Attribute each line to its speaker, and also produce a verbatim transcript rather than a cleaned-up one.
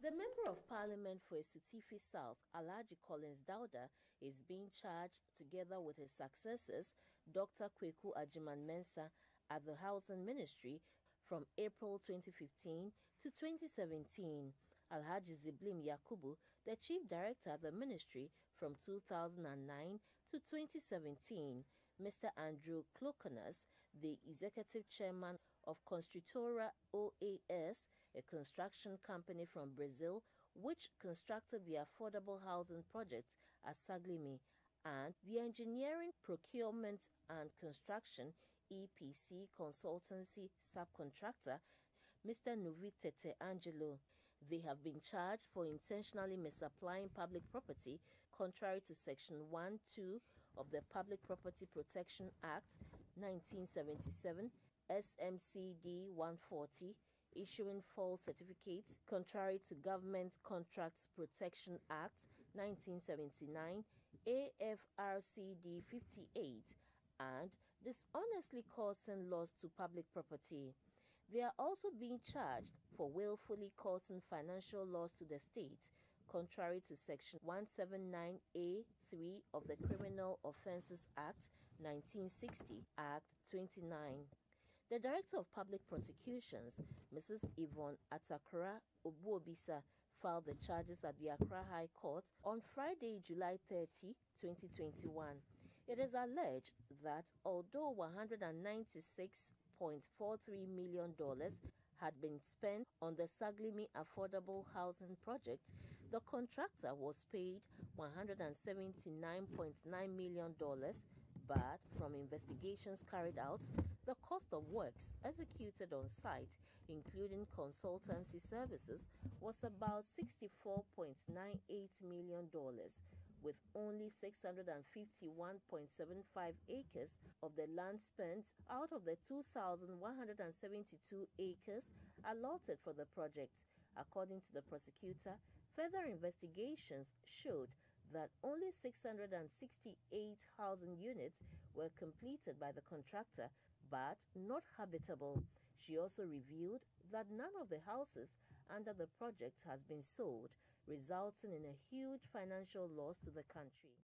Speaker 1: The Member of Parliament for Esuatifi South, Alhaji Collins Dauda, is being charged together with his successors, Doctor Kweku Agyeman-Mensah, at the Housing Ministry from April twenty fifteen to twenty seventeen. Alhaji Ziblim Yakubu, the Chief Director at the Ministry from two thousand nine to twenty seventeen. Mister Andrew Cloconas, the Executive Chairman of Construtora O A S, a construction company from Brazil, which constructed the affordable housing project at Saglimi, and the Engineering, Procurement and Construction E P C consultancy subcontractor, Mister Nuvi Tete Angelo. They have been charged for intentionally misapplying public property contrary to Section one two of the Public Property Protection Act nineteen seventy-seven, S M C D one forty, issuing false certificates contrary to Government Contracts Protection Act nineteen seventy-nine, A F R C D fifty-eight, and dishonestly causing loss to public property. They are also being charged for willfully causing financial loss to the state, contrary to Section one seventy-nine A three of the Criminal Offences Act nineteen sixty, Act twenty-nine. The Director of Public Prosecutions, Missus Yvonne Atakra Obuobisa, filed the charges at the Accra High Court on Friday, July thirtieth, twenty twenty-one. It is alleged that although one hundred ninety-six point four three million dollars had been spent on the Saglimi affordable housing project, the contractor was paid one hundred seventy-nine point nine million dollars, but from investigations carried out, the cost of works executed on site, including consultancy services, was about sixty-four point nine eight million dollars, with only six hundred fifty-one point seven five acres of the land spent out of the two thousand one hundred seventy-two acres allotted for the project. According to the prosecutor, further investigations showed that only six hundred sixty-eight housing units were completed by the contractor, but not habitable. She also revealed that none of the houses under the project has been sold, resulting in a huge financial loss to the country.